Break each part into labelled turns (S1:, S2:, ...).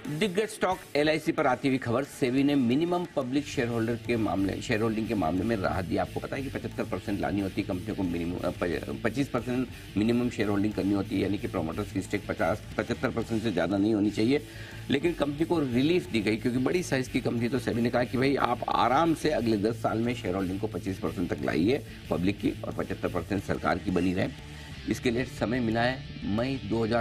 S1: दिग्गज stock LIC पर आती हुई खबर। सेबी ने मिनिमम पब्लिक शेयर होल्डिंग के मामले में राहत दी। आपको पता है कि 75% लानी होती है कंपनियों को, मिनिमम 25% मिनिमम शेयर होल्डिंग करनी होती है, यानी कि प्रोमोटर्स की स्टेक 75% से ज्यादा नहीं होनी चाहिए। लेकिन कंपनी को रिलीफ दी गई क्योंकि बड़ी साइज की कंपनी, तो सेबी ने कहा कि भाई आप आराम से अगले 10 साल में शेयर होल्डिंग को 25% तक लाइए पब्लिक की और 75% सरकार की बनी रहे। इसके लिए समय मिला है मई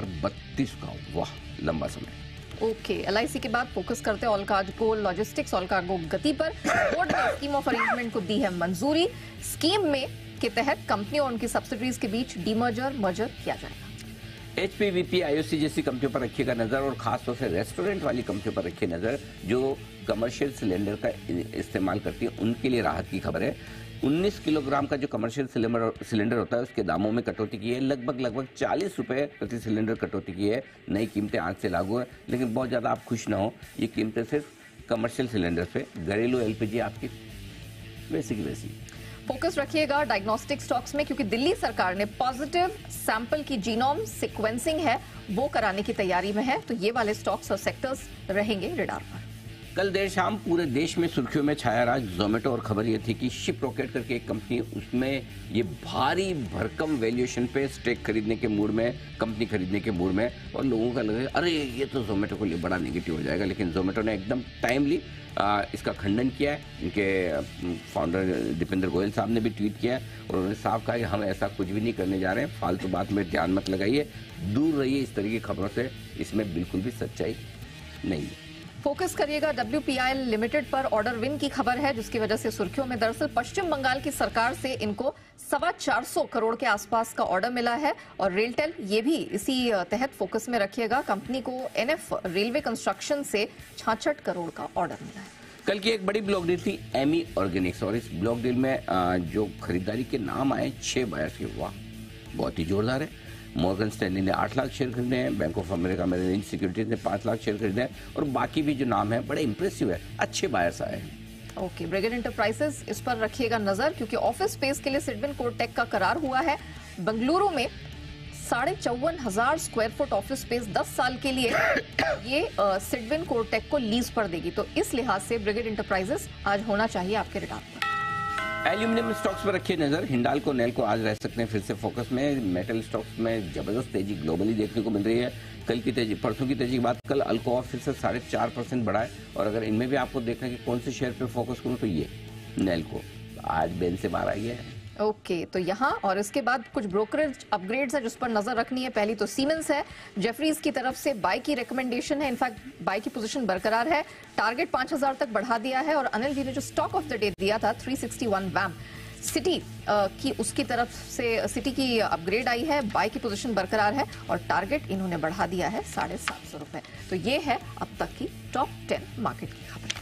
S1: 2032 का। वाह, लंबा समय।
S2: ओके, एलआईसी के बाद फोकस करते हैं all cargo logistics, all cargo Gati पर। बोर्ड ने स्कीम ऑफ अरेंजमेंट को दी है मंजूरी। स्कीम में के तहत कंपनी और उनकी सब्सिडीज के बीच मर्जर किया जाएगा।
S1: एचपीवीपी, आईओसी जैसी कंपनियों पर रखिएगा नजर और खासतौर से रेस्टोरेंट वाली कंपनियों पर रखिए नजर जो कमर्शियल सिलेंडर का इस्तेमाल करती है, उनके लिए राहत की खबर है। 19 किलोग्राम का जो कमर्शियल सिलेंडर होता है उसके दामों में कटौती की है। लगभग 40 रुपए प्रति सिलेंडर कटौती की है। नई कीमतें आज से लागू है, लेकिन बहुत ज्यादा आप खुश ना हो, ये कीमतें सिर्फ कमर्शियल सिलेंडर पे, घरेलू एलपीजी आपकी वैसी की वैसी।
S2: फोकस रखिएगा डायग्नोस्टिक स्टॉक्स में, क्योंकि दिल्ली सरकार ने पॉजिटिव सैंपल की जीनोम सीक्वेंसिंग है वो कराने की तैयारी में है, तो ये वाले स्टॉक्स और सेक्टर्स रहेंगे रडार पर।
S1: कल देर शाम पूरे देश में सुर्खियों में छाया रहा जोमेटो, और खबर ये थी कि शिप रॉकेट करके एक कंपनी, उसमें ये भारी भरकम वैल्यूएशन पे स्टेक खरीदने के मूड में, कंपनी खरीदने के मूड में, और लोगों का लगे अरे ये तो जोमेटो के लिए बड़ा नेगेटिव हो जाएगा। लेकिन जोमेटो ने एकदम टाइमली इसका खंडन किया है। इनके फाउंडर दीपेंद्र गोयल साहब ने भी ट्वीट किया है और उन्होंने साफ कहा कि हम ऐसा कुछ भी नहीं करने जा रहे हैं, फालतू बात में ध्यान मत लगाइए, दूर रहिए इस तरह की खबरों से, इसमें बिल्कुल भी सच्चाई नहीं है।
S2: फोकस करिएगा WPIL लिमिटेड पर। ऑर्डर विन की खबर है जिसकी वजह से सुर्खियों में। दरअसल पश्चिम बंगाल की सरकार से इनको 425 करोड़ के आसपास का ऑर्डर मिला है और रेलटेल ये भी इसी तहत फोकस में रखिएगा। कंपनी को NF रेलवे कंस्ट्रक्शन से 66 करोड़ का ऑर्डर मिला है।
S1: कल की एक बड़ी ब्लॉक डील थी एमी ऑर्गेनिक्स, और इस ब्लॉक डील में जो खरीदारी के नाम आए 6 बायर्स के, वाह बहुत ही जोरदार है। मॉर्गन स्टैनली ने 8 लाख शेयर खरीदे हैं, bank of America Merrill Lynch securities ने 5 लाख शेयर खरीदे हैं, और बाकी भी जो नाम है बड़े इंप्रेसिव है, अच्छे बायर्स आए हैं।
S2: ओके, ब्रिगेड इंटरप्राइजेस, इस पर रखिएगा नजर क्योंकि ऑफिस स्पेस के लिए सिडविन कोर्टेक का करार हुआ है। बेंगलुरु में 54,500 स्क्वायर फुट ऑफिस स्पेस 10 साल के लिए ये सिडविन कोर्टेक को लीज पर देगी, तो इस लिहाज से ब्रिगेड इंटरप्राइजेस आज होना चाहिए आपके रडार पर।
S1: एल्यूमिनियम स्टॉक्स पर रखिए नजर। हिंडाल्को, नेल्को आज रह सकते हैं फिर से फोकस में। मेटल स्टॉक्स में जबरदस्त तेजी ग्लोबली देखने को मिल रही है। कल की तेजी, परसों की तेजी के बाद कल अल्कोआ फिर से 4.5% बढ़ा है, और अगर इनमें भी आपको देखना है कि कौन से शेयर पे फोकस करूं तो ये नेल्को आज बेन से बाहर आई है।
S2: ओके, तो यहाँ और इसके बाद कुछ ब्रोकरेज अपग्रेड्स है जिस पर नजर रखनी है। पहली तो सीमेंस है, जेफरीज की तरफ से बाय की रिकमेंडेशन है, इनफैक्ट बाय की पोजीशन बरकरार है, टारगेट 5,000 तक बढ़ा दिया है। और अनिल जी ने जो स्टॉक ऑफ द डे दिया था 361 वैम सिटी की, उसकी तरफ से सिटी की अपग्रेड आई है, बाय की पोजीशन बरकरार है और टारगेट इन्होंने बढ़ा दिया है 750 रुपए। तो ये है अब तक की टॉप 10 मार्केट की खबर।